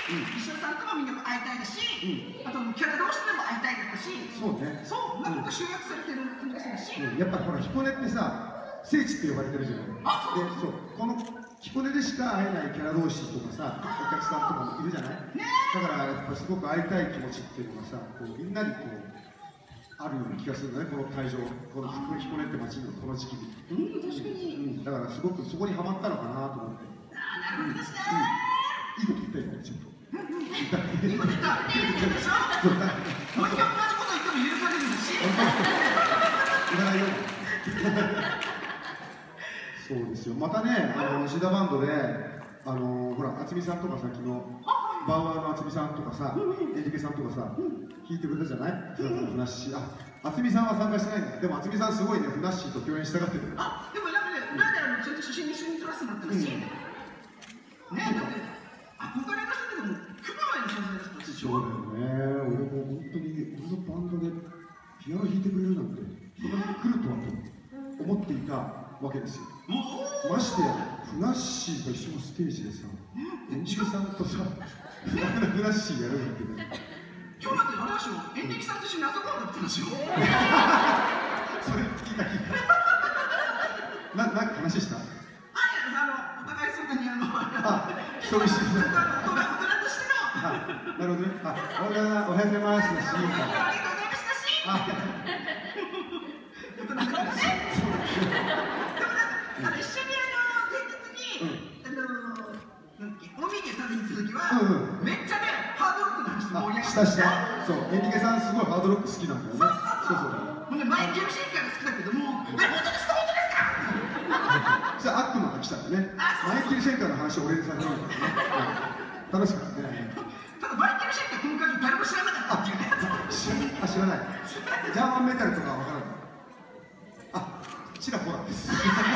石田さんともみんな会いたいだし、あとキャラ同士でも会いたいだったし、 そうね、 そうなんか集約されてる感じがするし、 やっぱほら彦根ってさ聖地って呼ばれてるじゃない。で、そうこの彦根でしか会えないキャラ同士とかさ、お客さんとかもいるじゃない。だからやっぱすごく会いたい気持ちっていうのがさ、こうみんなにこうあるような気がするんだね、この会場、この彦根って街のこの時期に。 確かに。 だからすごくそこにはまったのかなと思って。 なるほどですね。 いいこと言ったよね、ちょっと。 いいこと言った。いいこと言ったでしょ。もう一回同じこと言っても許されるんだし。 言わないよ。そうですよ。またね、シダバンドで、ほら、渥美さんとかさ、昨日、バウアーの渥美さんとかさ、エリケさんとかさ、聞いてくれたじゃない？ふなっしー。渥美さんは参加してないんだ。でも渥美さんすごいね、ふなっしーと共演したがってる。 でもなんかね、裏でちゃんと写真一緒に撮らせてもらったらしい。ね、だって憧れの人でも組む前の存在だったし。 そうだよね。俺も本当に俺のバンドでピアノ弾いてくれるなんて、そこに来るとはと思っていたわけですよ。ましてや、ふなっしーと一緒のステージでさ、エンジケさんとさ、ふなっしーやるなんてね。 今日なんてあれでしょ、エンディキさんと一緒に遊ぼうだったんですよ。それ聞いた。なんか話した？ お互いそんなにそういう人大人としての。なるほどね。おはようございます。 ありがとうございましたし。大人だからね。でもなんか一緒に前日におみげ食べに行った時はめっちゃねハードロックの話で盛り上がってした。そう、エンディケさんすごいハードロック好きなんだよね。 そう。マイケル・シェンカーが好きだけども、本当ですか本当ですか。 じゃあ悪魔が来たんだね。マイケル・シェンカーの話を俺にされるんだね。楽しかったね。 ただマイケル・シェンカーこの会場誰も知らなかったっていうね。 知らない。ジャーマンメタルとかわからない。ちらほらです。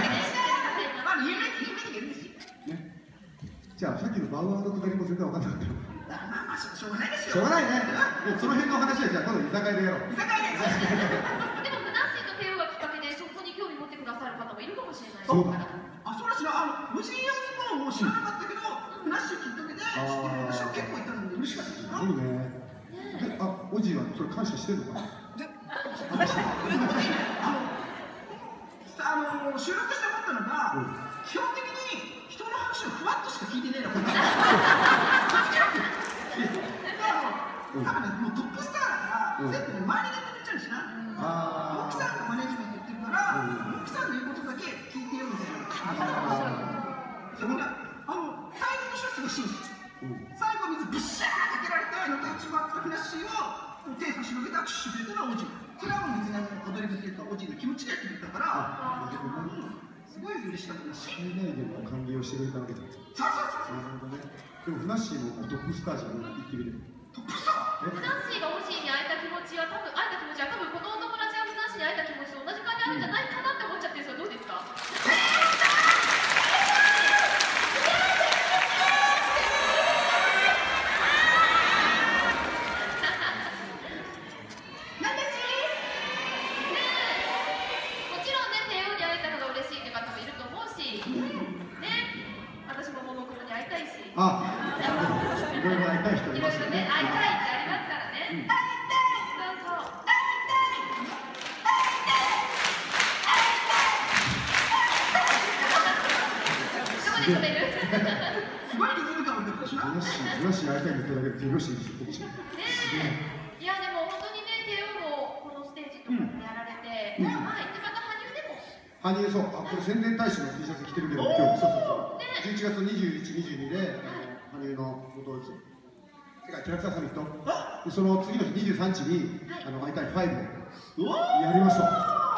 じゃあさっきのバウアーのくだりも全然わかんなかったよ。 まあしょうがないですよ。 しょうがないね。もうその辺の話はじゃあ今度居酒屋でやろう。 居酒屋で。 でもふなっしーとテオがきっかけでそこに興味持ってくださる方もいるかもしれない。 そうだ。 そうらしいな。無人ヤズボンを知らなかったけど、ふなっしーきっかけで知ってくれた人が結構いたので嬉しかったですな。 いいね。おじいはそれ感謝してるのかな。 収録して思ったのが、基本的に人の話をふわっとしか聞いてねえのかな。多分ね、もうトップスターが全部ね、周りでやってくれちゃうしな。奥さんがマネジメント言ってるから、奥さんの言うことだけ聞いてよみたいな。でもね、態度としてはすごい真摯。最後水ブッシャーかけられて、一番あったふなっしーを手差し伸べて握手してくれたのはオジ。それはもう別に踊り子っていうか、オジの気持ちでやってくれたから、すごい嬉しかったし。 最大限の歓迎をしてくれたわけだ。 そう。 でもふなっしーもトップスターじゃん、言ってみれば。 トップスター？ ふなっしーがオジに会えた気持ちは多分このお友達がふなっしーに会えた気持ちと同じ感じあるんじゃないかなって思っちゃってるんですが、どうですか？ いろいろ会いたい人いますよね。 会いたいってありますからね。どこで食べる？ すごいリズム感を出てるしな。 ふなっしー会いたいって言っただけで手拍子にしてるし。 いやでも本当にね、テオもこのステージとかでやられて、また羽生でも。 羽生、そう、これ宣伝大使の T シャツ着てるけど、今日、そう。11月21、22で、羽生のご当地世界キャラクターサミット、その次の日23日に会いたい5でやりました。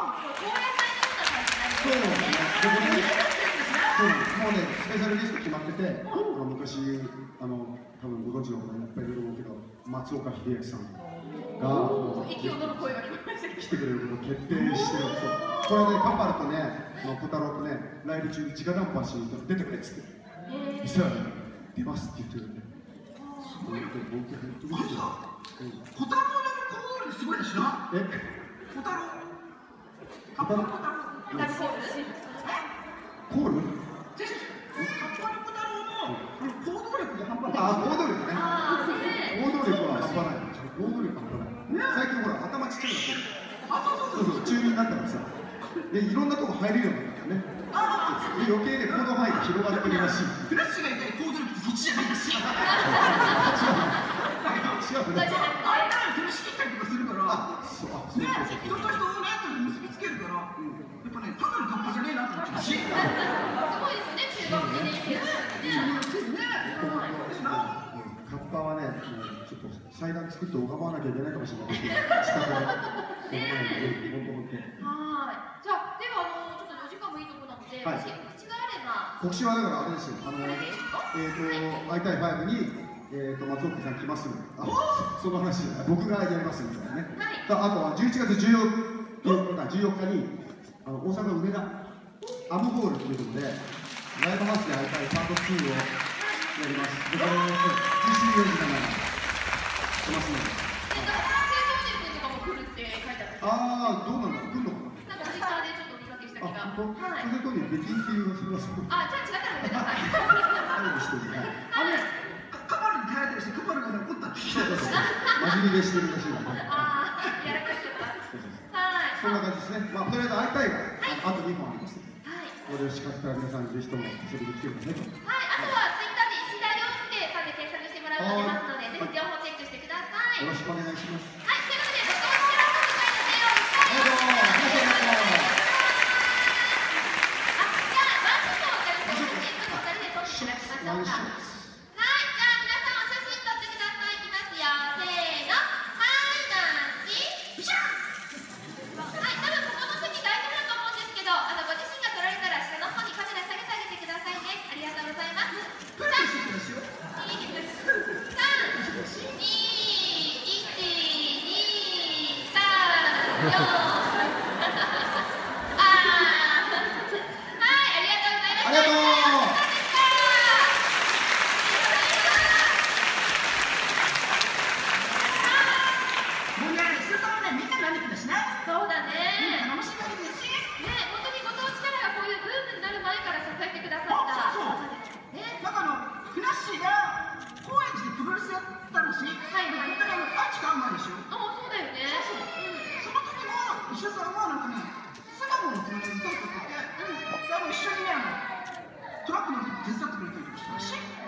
そうなんですね。もうね、スペシャルゲスト決まってて、昔多分ご存知の方いっぱいいると思うけど、松岡秀明さんが息を飲む声が聞こえました。 来てくれることを決定してる。これはね、カパルとね、小太郎とね、ライブ中に直談判しに出てくれっつって。そしたらね、出ますって言ってるんで。すごいよ。小太郎のコールすごいでしょ。小太郎。コール？カッパの小太郎の行動力が半端ない。行動力ね。 ちゃくなってる。 あ、そうそうそう。 中2になったからさ、でいろんなとこ入れるようになったからね。で余計ね行動範囲が広がってるらしい。 フラッシュがいたり行動力ってそっちじゃないらしい。 違うね。 あいたら取り仕切ったりとかするから。 そうね、人と人をね、結びつけるから、やっぱね、ただのカッパじゃねえなって思ったし。すごいですよね、中学2年生ですね。 カッパはね、ちょっと祭壇作って拝まなきゃいけないかもしれないけど、下から。 はい。じゃあ、ではちょっと4時間もいいところなので、もし告知があれば。 告知はだからあれですよ。会いたい5に。松岡さん来ますので、その話、僕がやりますみたいなね。あとは11月14日に大阪梅田アムホールということで、ライブハウスで会いたいパート2をやります。で、これ実施4時からしますので。ああ、どうなんだろう、来るのかな。 なんかツイッターでちょっと見かけした気が。 風とに北京っていうそれはそう。 あ、じゃあ違ったらごめんなさい。 カバルに耐えてるし、カバルが残ったって聞いたんですよ。 真面目でしてるらしいので。 ああ、やらかしちゃった。はい。 そんな感じですね。まあ、とりあえず会いたいが、あと2本あります。はい。これをしかったら皆さんぜひとも遊びに来てくださいと。 はい。あとはツイッターで石田洋介さんで検索してもらうと出ますので、ぜひ情報チェックしてください。 よろしくお願いします。 はい。ということで、ご当地キャラソン会の提案をしたいと思います。じゃあ、ワンショットをお借りして、ちょっとお二人で撮っていただきましょうか。 石田さんはなんかね、巣鴨の公園に歌を歌ってて、一緒にね、トラックの手伝ってくれたりとかしたらしい。